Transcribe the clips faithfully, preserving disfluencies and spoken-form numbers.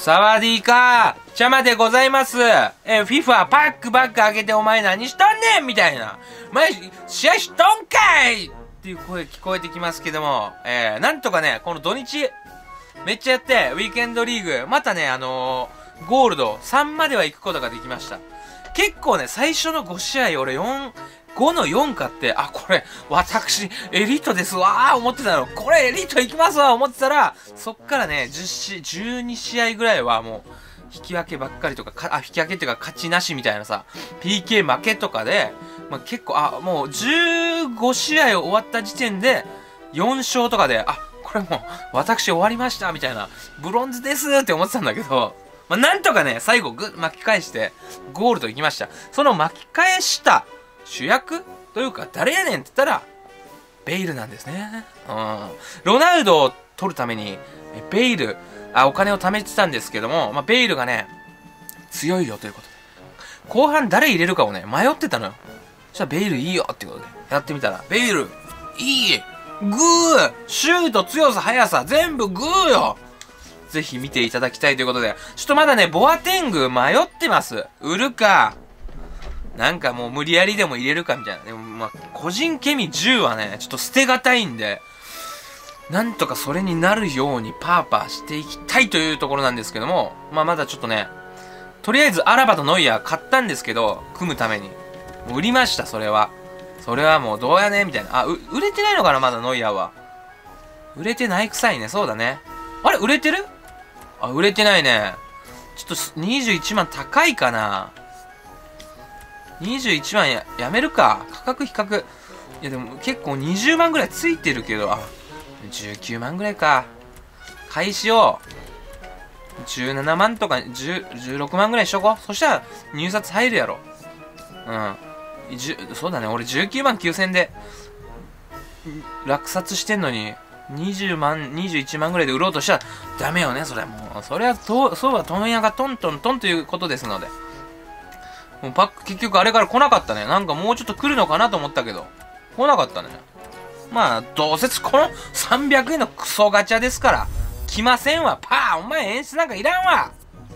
サワディーカー、チャマでございます。えー、フィファ パックバック開けてお前何しとんねんみたいな。前、試合しとんかいっていう声聞こえてきますけども、えー、なんとかね、この土日、めっちゃやって、ウィークエンドリーグ、またね、あのー、ゴールドさんまでは行くことができました。結構ね、最初のご試合俺よん、ごのよん勝って、あ、これ、私、エリートですわー思ってたの。これエリート行きますわ思ってたら、そっからね、じゅうし、じゅうに試合ぐらいはもう、引き分けばっかりとか、かあ、引き分けっていうか勝ちなしみたいなさ、ピーケー 負けとかで、まあ、結構、あ、もうじゅうご試合終わった時点で、よん勝とかで、あ、これもう、私終わりましたみたいな、ブロンズですって思ってたんだけど、まあ、なんとかね、最後ぐ巻き返して、ゴールド行きました。その巻き返した主役というか、誰やねんって言ったら、ベイルなんですね。うん。ロナウドを取るために、ベイル、あ、お金を貯めてたんですけども、まあ、ベイルがね、強いよということで。後半誰入れるかをね、迷ってたのよ。そしたらベイルいいよってことで、やってみたら、ベイル、いいグーシュート、強さ、速さ、全部グーよぜひ見ていただきたいということで、ちょっとまだね、ボアテング迷ってます。売るか、なんかもう無理やりでも入れるかみたいな。でもまあ、個人ケミじゅうはね、ちょっと捨てがたいんで、なんとかそれになるようにパーパーしていきたいというところなんですけども、まあまだちょっとね、とりあえずアラバとノイアー買ったんですけど、組むために。もう売りました、それは。それはもうどうやねみたいな。あ、う、売れてないのかなまだノイアーは。売れてないくさいね、そうだね。あれ売れてる？あ、売れてないね。ちょっとにじゅういちまん高いかなにじゅういちまんや、やめるか。価格比較。いやでも結構にじゅうまんぐらいついてるけど、あ、じゅうきゅうまんぐらいか。開始を、じゅうななまんとかじゅう、じゅうろくまんぐらいしとこう。そしたら入札入るやろ。うん。そうだね、俺じゅうきゅうまんきゅうせんで、落札してんのに、にじゅうまん、にじゅういちまんぐらいで売ろうとしたらダメよね、それはもう。それはと、そうは問屋がトントントンということですので。もうパック結局あれから来なかったね。なんかもうちょっと来るのかなと思ったけど、来なかったね。まあ、どうせこのさんびゃくえんのクソガチャですから、来ませんわ。パーお前演出なんかいらんわ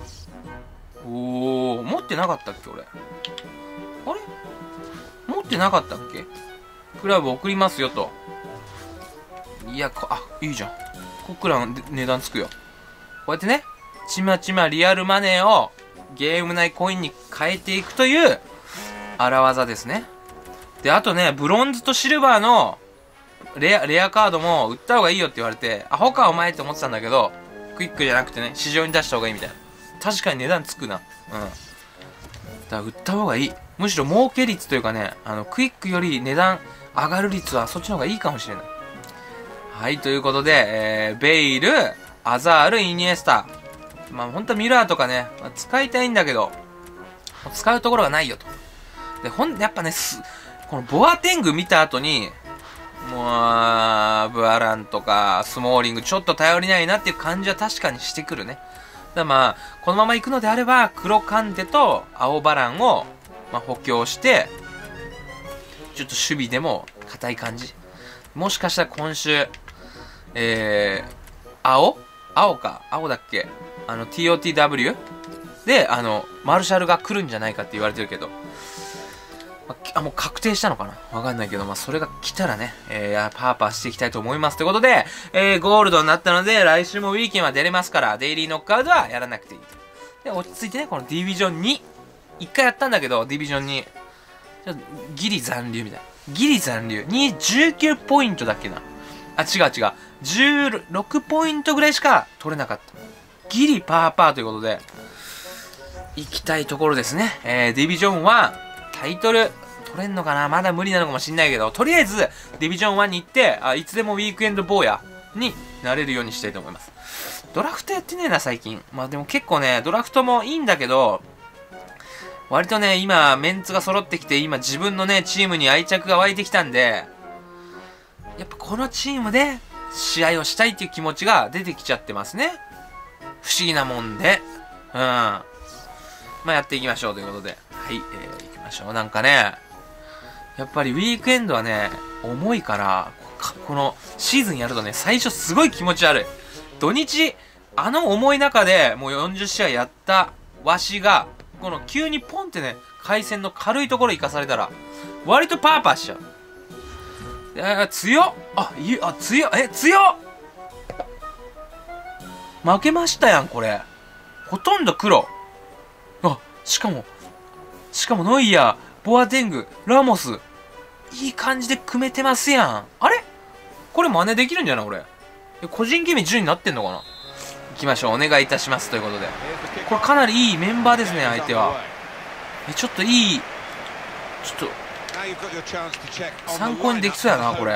おー、持ってなかったっけ俺。あれ持ってなかったっけクラブ送りますよと。いや、あ、いいじゃん。こっから値段つくよ。こうやってね、ちまちまリアルマネーをゲーム内コインに変えていくという荒技ですね。で、あとね、ブロンズとシルバーのレア、レアカードも売った方がいいよって言われて、アホかお前って思ってたんだけど、クイックじゃなくてね、市場に出した方がいいみたいな。確かに値段つくな。うん。だから売った方がいい。むしろ儲け率というかね、あの、クイックより値段上がる率はそっちの方がいいかもしれない。はい、ということで、えー、ベイル、アザール、イニエスタ。まあ、ほんとミラーとかね、まあ、使いたいんだけど、使うところがないよと。で、ほん、やっぱね、す、このボアテング見た後に、もう、ブアランとか、スモーリング、ちょっと頼りないなっていう感じは確かにしてくるね。だからまあ、このまま行くのであれば、黒カンテと青バランを、まあ、補強して、ちょっと守備でも硬い感じ。もしかしたら今週、えー、青青か青だっけあの、ティーオーティーダブリュー で、あの、マルシャルが来るんじゃないかって言われてるけど、まあ、もう確定したのかなわかんないけど、まあ、それが来たらね、えー、パーパーしていきたいと思います。ということで、えー、ゴールドになったので、来週もウィーケンは出れますから、デイリーノックアウトはやらなくていい。で、落ち着いてね、このディビジョンに、一回やったんだけど、ディビジョンに、ギリ残留みたいな。ギリ残留。に、じゅうきゅうポイントだっけな。あ、違う違う。じゅうろくポイントぐらいしか取れなかった。ギリパーパーということで、行きたいところですね。えー、ディビジョンワン、タイトル、取れんのかなまだ無理なのかもしんないけど、とりあえず、ディビジョンワンに行って、あ、いつでもウィークエンド坊やになれるようにしたいと思います。ドラフトやってねえな、最近。まあでも結構ね、ドラフトもいいんだけど、割とね、今、メンツが揃ってきて、今自分のね、チームに愛着が湧いてきたんで、やっぱこのチームで試合をしたいっていう気持ちが出てきちゃってますね。不思議なもんで。うん。まあやっていきましょうということで。はい、えー、行きましょう。なんかね、やっぱりウィークエンドはね、重いから、このシーズンやるとね、最初すごい気持ち悪い。土日、 あの重い中でもうよんじゅっしあいやったわしが、この急にポンってね、回線の軽いところ生かされたら、割とパーパーしちゃう。えー、強っあ、いい、あ、強っえ、強っ負けましたやん、これ。ほとんど黒。あ、しかも、しかもノイアー、ボアテング、ラモス。いい感じで組めてますやん。あれこれ真似できるんじゃない俺。個人決めじゅうになってんのかな。行きましょう。お願いいたします。ということで。これかなりいいメンバーですね、相手は。え、ちょっといい、ちょっと、参考にできそうやな、これ。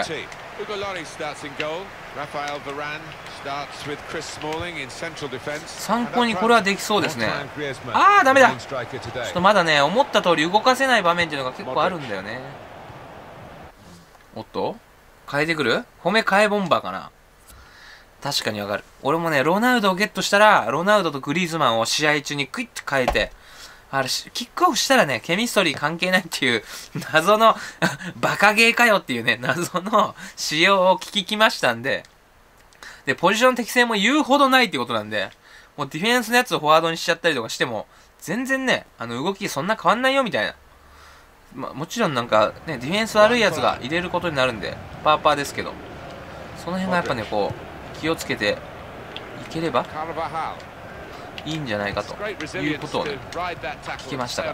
参考にこれはできそうですね。あー、ダメだ。ちょっとまだね、思った通り動かせない場面っていうのが結構あるんだよね。おっと変えてくる褒め替えボンバーかな。確かにわかる。俺もね、ロナウドをゲットしたら、ロナウドとグリーズマンを試合中にクイッと変えて、あれ、キックオフしたらね、ケミストリー関係ないっていう、謎の、バカゲーかよっていうね、謎の仕様を聞ききましたんで、で、ポジション適性も言うほどないってことなんで、もうディフェンスのやつをフォワードにしちゃったりとかしても、全然ね、あの、動きそんな変わんないよみたいな。まあ、もちろんなんか、ね、ディフェンス悪いやつが入れることになるんで、パーパーですけど、その辺がやっぱね、こう、気をつけていければいいんじゃないかということをね、聞きましたから。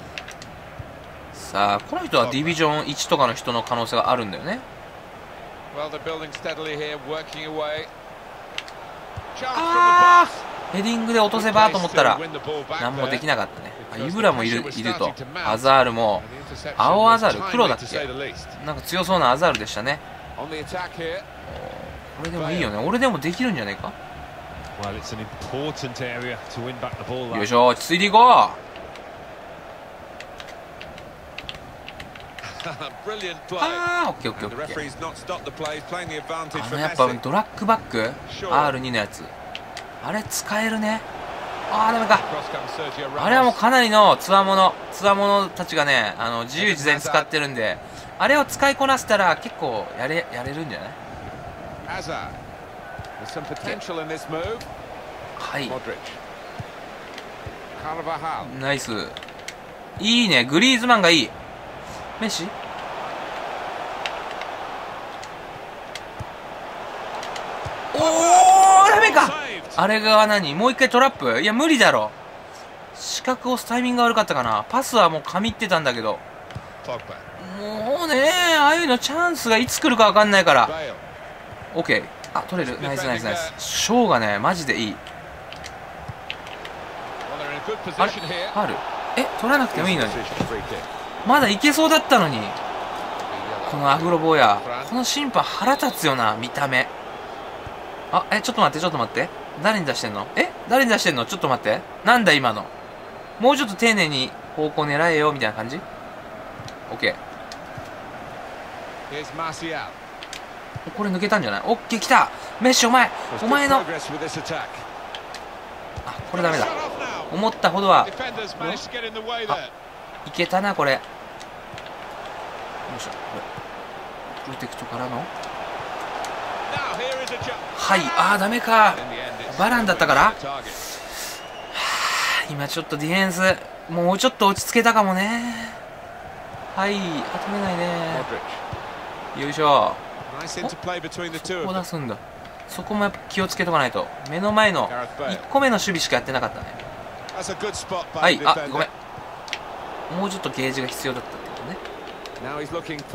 さあ、この人はディビジョンいちとかの人の可能性があるんだよね。あー、ヘディングで落とせばと思ったら何もできなかったね。あ、イブラもいる、いると。アザールも、青アザール、黒だっけ、なんか強そうなアザールでしたね。これでもいいよね。俺でもできるんじゃないか。よいしょ、落ち着いていこう。あー、オッケーオッケーオッケー。あのやっぱドラッグバック アールに のやつ、あれ使えるね。あー、ダメか。あれはもうかなりのつわものつわものたちがね、あの自由自在に使ってるんで、あれを使いこなせたら結構やれやれるんじゃない。はい、ナイス。いいね、グリーズマンがいい。メッシ、おー、ダメか。あれが何、もう一回トラップ。いや無理だろ。視覚を押すタイミングが悪かったかな。パスはもう神ってたんだけど、もうね、ああいうのチャンスがいつ来るか分かんないから。 OK、 あ、取れる。ナイスナイスナイス。ショーがねマジでいい。あれ、ファウル、え、取らなくてもいいのに。まだいけそうだったのに。このアグロボーヤ、この審判腹立つよな、見た目。あ、え、ちょっと待ってちょっと待って、誰に出してんの。え、誰に出してんの。ちょっと待って、なんだ今の。もうちょっと丁寧に方向狙えよみたいな感じ。 OK、 これ抜けたんじゃない。 OK、 来た。メッシ、お前お前の、あ、これダメだ。思ったほどは、あ、いけたなこれ。よいしょ、これプロテクトからの、はい、あー、ダメか。バランだったから、はあ、今ちょっとディフェンスもうちょっと落ち着けたかもね。はい、あ、止めないね。よいしょ。そこを出すんだ。そこもやっぱ気をつけとかないと。目の前のいっこめの守備しかやってなかったね。はい、あ、ごめん、もうちょっとゲージが必要だったってことね。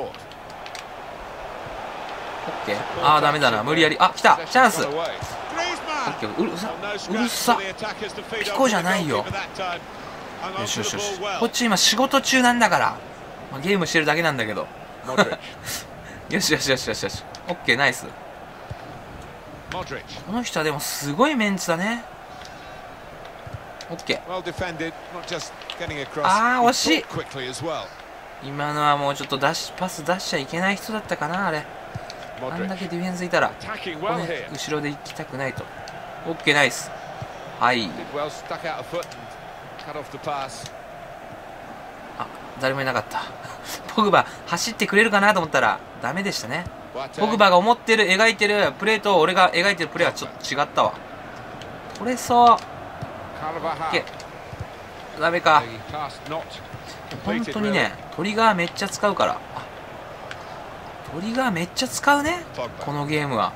オッケー、あー、ダメだな、無理やり。あ、来た、チャンス。オッケー、うるさうるさピコじゃないよ。よしよしよし、こっち今仕事中なんだから、まあ、ゲームしてるだけなんだけどよしよしよしよしよし、オッケー、ナイス。この人はでもすごいメンツだね。オッケー、あー、惜しい。今のはもうちょっと出しパス出しちゃいけない人だったかな。あれ、あんだけディフェンスいたら、ここね、後ろで行きたくないと。オッケー、ナイス。はい、あ、誰もいなかったポグバ走ってくれるかなと思ったらダメでしたね。ポグバが思ってる描いてるプレーと俺が描いてるプレーはちょっと違ったわ。 取れそう。オッケー。ダメか。本当にね、トリガーめっちゃ使うから。トリガーめっちゃ使うね、このゲームは。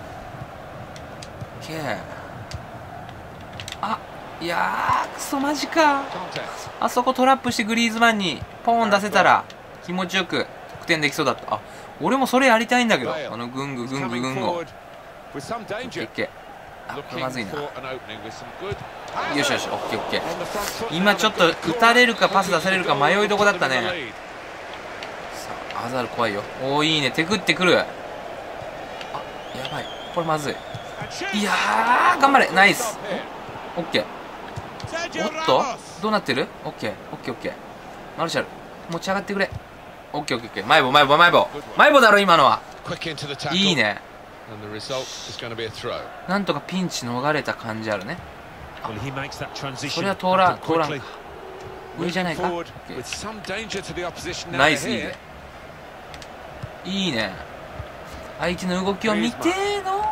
オッケー。あ、いやー、クソマジか。あそこトラップしてグリーズマンにポーン出せたら気持ちよく得点できそうだった。あ、俺もそれやりたいんだけど、あのグンググンググングを。オッケーオッケー。あ、これまずいな。よしよし、オッケーオッケー。今ちょっと打たれるかパス出されるか迷いどこだったね。さあ、アザール怖いよ。おー、いいね、テクってくる。あ、やばい、これまずい。いやー、頑張れ、ナイス。オッケー。おっと、どうなってる？オッケーオッケーオッケー。マルシャル持ち上がってくれ。オッケーオッケーオッケー。マイボマイボマイボマイボだろ今のは。いいね。なんとかピンチ逃れた感じあるね。それは通ら通らんか。上じゃないか。ナイス、いいね。いいね。相手の動きを見てーの。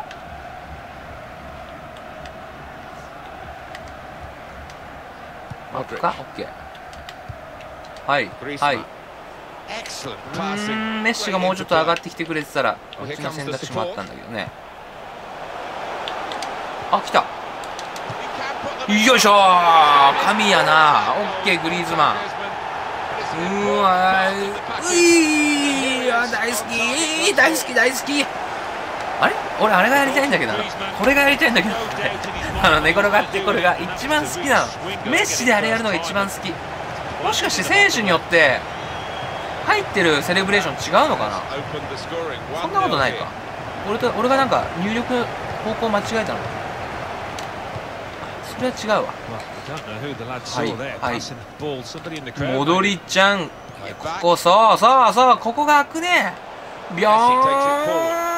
バックか。オッケー。はいはい。うーん、メッシがもうちょっと上がってきてくれてたらこっちの選択肢もあったんだけどね。あ、来た。よいしょー、神やな。オッケー、グリーズマン。うわー、ういー、大好き大好き大好き。あれ、俺あれがやりたいんだけどな。これがやりたいんだけどあの寝転がってこれが一番好きなの。メッシであれやるのが一番好き。もしかして選手によって入ってるセレブレーション違うのかな。そんなことないか。俺と俺がなんか入力方向間違えたの。それは違うわ。はいはい。モドリちゃん、ここ、そうそうそう、ここが開くね。ビョーン。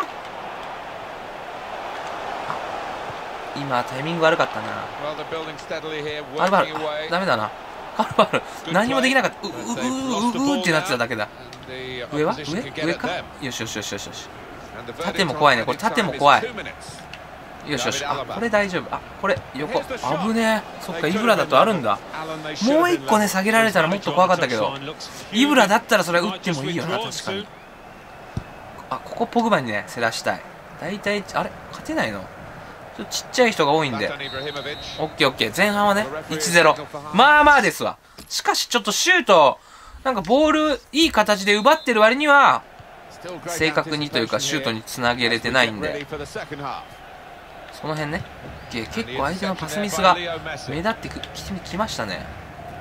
今タイミング悪かったな。カルバル、ダメだな。カルバル何もできなかった。うううううってなってただけだ。上は上上か。よしよしよしよしよし。縦も怖いね。これ縦も怖い。よしよし。あ、これ大丈夫。あ、これ横危ねえ。そっか、イブラだとあるんだ。もう一個ね下げられたらもっと怖かったけど、イブラだったらそれは打ってもいいよな。確かに。あ、ここポグバにねせらしたい。大体あれ勝てないのちょっとちっちゃい人が多いんで。オッケーオッケー。前半はね いちゼロ。まあまあですわ。しかしちょっとシュートなんかボールいい形で奪ってる割には正確にというかシュートにつなげれてないんで、その辺ね。結構相手のパスミスが目立ってききましたね。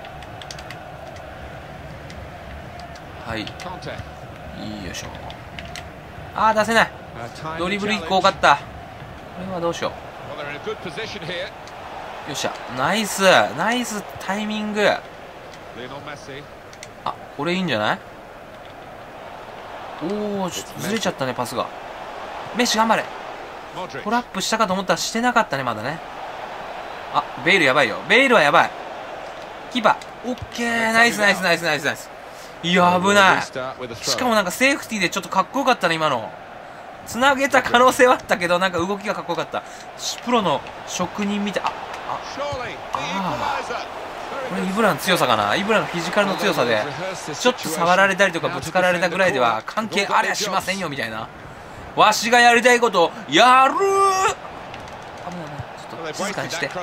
はい、いいよいしょ。ああ出せない。ドリブルいっこ多かった。これはどうしよう。よっしゃ、ナイスナイスタイミング。あ、これいいんじゃない。おお、ちょっとずれちゃったねパスが。メッシ頑張れ。トラップしたかと思ったらしてなかったねまだね。あ、ベイルやばいよ。ベイルはやばい。キーパーオッケー。ナイスナイスナイスナイスナイス。いや危ない。しかもなんかセーフティーでちょっとかっこよかったね今の。つなげた可能性はあったけどなんか動きがかっこよかった。プロの職人みたい。あああこれイブラの強さかな。イブラのフィジカルの強さでちょっと触られたりとかぶつかられたぐらいでは関係ありゃしませんよみたいな。わしがやりたいことをやるー。危ないな。ちょっと静かにして。はい、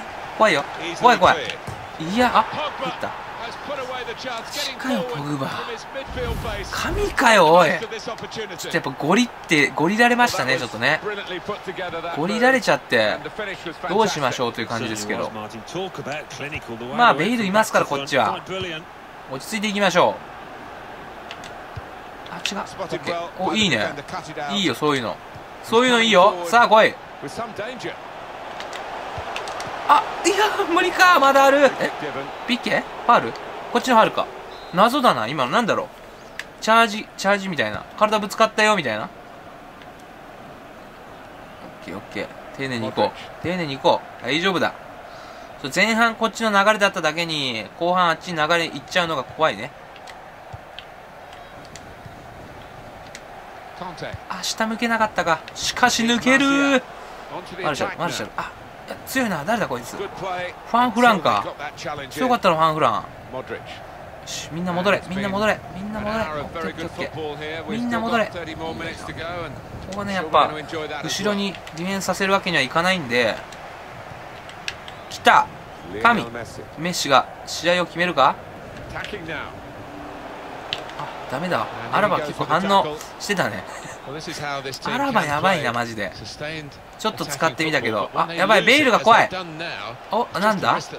怖いよ怖い怖い。いや、あ、打った。しかよポグバ神かよおい。ちょっとやっぱゴリってゴリられましたね。ちょっとねゴリられちゃってどうしましょうという感じですけど、まあベイルいますからこっちは落ち着いていきましょう。あ、違う。オッケー。お、いいね。いいよそういうのそういうのいいよ。さあ来い。あ、いや無理か。まだある。え、ピッケファール。こっちのファールか。謎だな今の。なんだろう。チャージチャージみたいな。体ぶつかったよみたいな。オッケーオッケー。丁寧に行こう丁寧に行こう。大丈夫だ。前半こっちの流れだっただけに後半あっちに流れいっちゃうのが怖いね。あ、下向けなかったか。しかし抜ける。 マルシャルマルシャル、あ、いや強いな。誰だこいつ。ファンフランか。強かったのファンフラン。よし、みんな戻れ、みんな戻れ、みんな戻れ。オッケーオッケーオッケー、みんな戻れ。ここはね、やっぱ後ろにディフェンスさせるわけにはいかないんで。来た神メッシが試合を決めるか。あ、ダメだ。アラバ結構反応してたね。アラバやばいなマジで。ちょっと使ってみたけど、あ、やばい、ベイルが怖い。お、なんだ、いや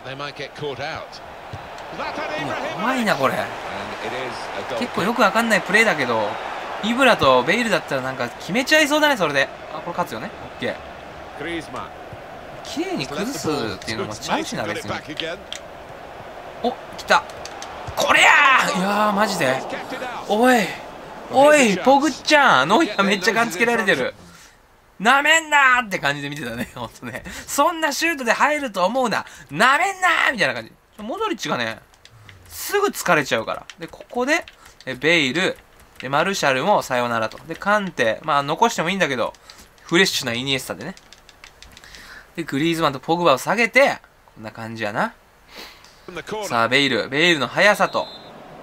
怖いなこれ。結構よくわかんないプレーだけど、イブラとベイルだったらなんか決めちゃいそうだね。それで、あ、これ勝つよね。オッケー。綺麗に崩すっていうのもチャンスな別に。お、来た。これやー。いやーマジで、おいおいポグちゃん、ノイアーめっちゃガンつけられてる。なめんなーって感じで見てたね。ほんとね、そんなシュートで入ると思うな、なめんなーみたいな感じ。モドリッチがねすぐ疲れちゃうから。でここでベイルでマルシャルもさよならと。でカンテ、まあ残してもいいんだけどフレッシュなイニエスタでね。でグリーズマンとポグバを下げてこんな感じやな。さあベイル、ベイルの速さと、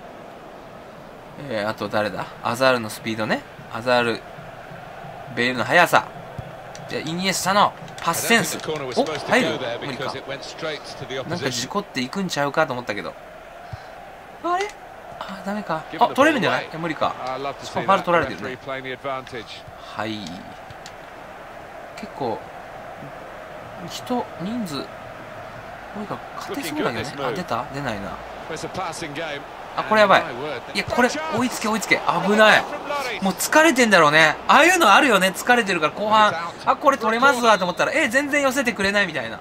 えー、あと誰だ、アザールのスピードね。アザール、ベイルの速さ、じゃあイニエスタのパスセンス。お、入る？無理か。なんか事故っていくんちゃうかと思ったけど、あれ、あ、ダメか。あ、取れるんじゃない？いや無理か。しかもファウル取られてるね。はい、結構人人数これが勝てそうだけどね。あ、出た？出ないな。あ、これやばい。いや、これ追いつけ追いつけ。危ない。もう疲れてんだろうね。ああいうのあるよね。疲れてるから後半、あ、これ取れますわと思ったら、え、全然寄せてくれないみたいな。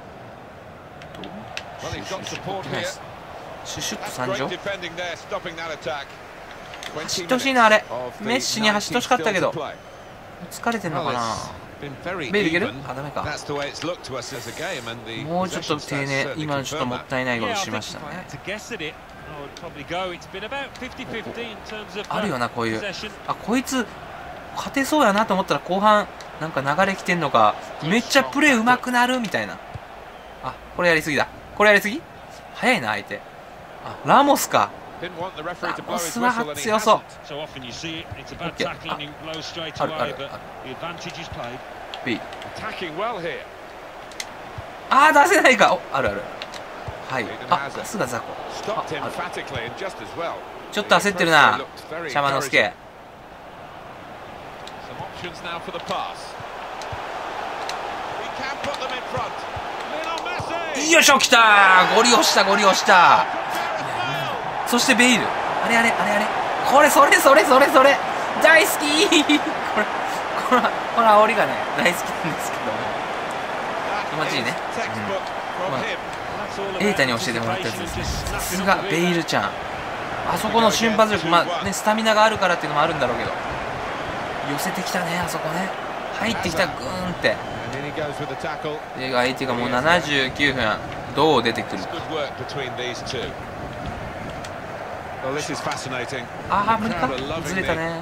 シュシュッと参上。走ってほしいな、あれ。メッシに走ってほしかったけど。疲れてんのかな。ベイルいける？あ、ダメか。もうちょっと丁寧。今ちょっともったいないことしましたね。あるよなこういう、あ、こいつ勝てそうやなと思ったら後半なんか流れきてんのか、めっちゃプレー上手くなるみたいな。あ、これやりすぎだ。これやりすぎ。早いな相手。あ、ラモスか。ラモスは強そう。オッケー。あるあるある。B。あー出せないか。お、あるある。はい。あ、さすがザコ。あ、ある。ちょっと焦ってるなシャマノスケ。よいしょ、来たー。ゴリ押したゴリ押した。そしてベイル、あれあれあれあれ、これそれそれそれそれ大好きこれこのこの煽りがね大好きなんですけども、気持ちいいね。うん、まあ、エータに教えてもらったやつですね。さすがベイルちゃん、あそこの瞬発力、まあね、スタミナがあるからっていうのもあるんだろうけど、寄せてきたね、あそこね、入ってきた、グーンって。で相手がもうななじゅうきゅうふん、どう出てくるか。ああ、無理か、ずれたね。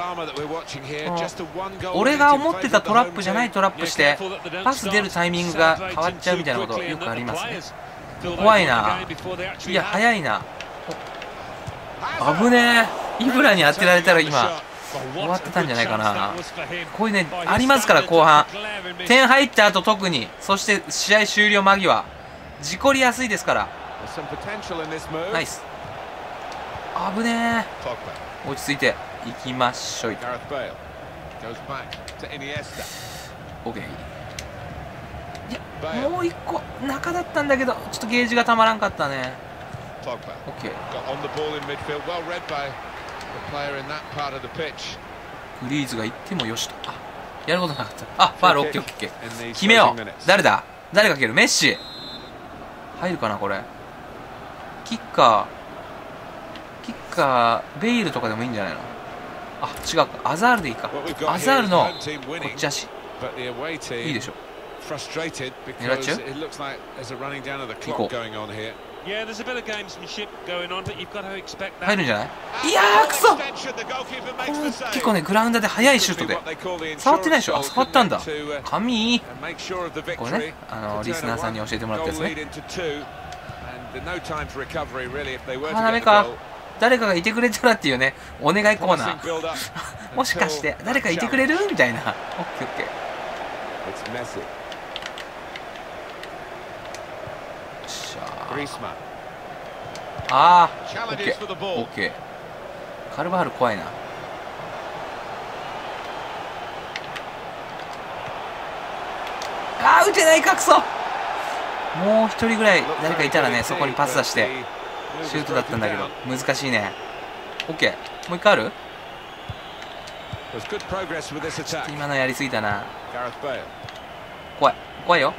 俺が思ってたトラップじゃないトラップしてパス出るタイミングが変わっちゃうみたいなことよくありますね。怖いな。いや早いな。危ねえ。イブラに当てられたら今終わってたんじゃないかな。こういうねありますから、後半点入った後特に、そして試合終了間際事故りやすいですから。ナイス。危ねえ。落ち着いていきましょい。オッケー。いやもう一個中だったんだけど、ちょっとゲージがたまらんかったね。オッケー。グリーズが行ってもよしと。あ、やることなかった。あ、ファール。オッケーオッケー。決めよう。誰だ誰が蹴る？メッシ入るかなこれ。キッカーキッカーベイルとかでもいいんじゃないの。あ、違うか、アザールでいいか。アザールのこっち足いいでしょ。狙っちゃう。行こう。 入るんじゃない？いやー、くそ。結構ね、グラウンダで速いシュートで触ってないでしょ。あ、触ったんだ。神。これね、あのリスナーさんに教えてもらったやつね。ダメか。誰かがいてくれたらっていうね、お願いコーナー。もしかして誰かいてくれるみたいな。オッケーオッケー。ああ、オッケーオッケー。カルバハル怖いな。ああ、打てないか、くそ。もう一人ぐらい誰かいたらね、そこにパス出してシュートだったんだけど、難しいね。オッケー、もう一回ある？ちょっと今のやりすぎたな。怖い怖いよ。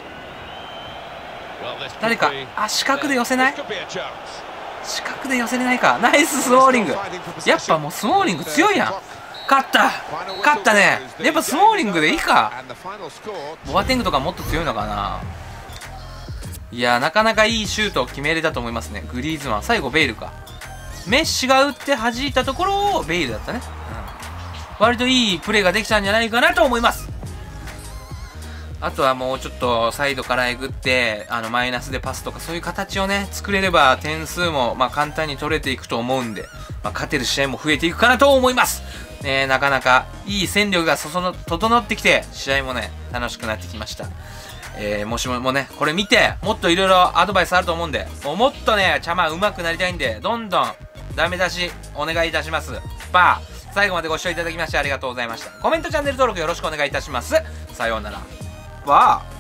誰か、あ、四角で寄せない？四角で寄せれないか。ナイススモーリング。やっぱもうスモーリング強いやん。勝った勝ったね。やっぱスモーリングでいいか。ボアテングとかもっと強いのかな。いや、なかなかいいシュートを決めれたと思いますね。グリーズマン、最後ベイルか。メッシが打って弾いたところをベイルだったね、うん、割といいプレーができたんじゃないかなと思います。あとはもうちょっとサイドからえぐってあのマイナスでパスとかそういう形をね作れれば点数もまあ簡単に取れていくと思うんで、まあ、勝てる試合も増えていくかなと思います、ね、なかなかいい戦力がそその整ってきて試合もね楽しくなってきました。えー、もしももねこれ見てもっといろいろアドバイスあると思うんで、もうもっとねチャマ上手くなりたいんでどんどんダメ出しお願いいたします。パー最後までご視聴いただきましてありがとうございました。コメントチャンネル登録よろしくお願いいたします。さようなら。わあ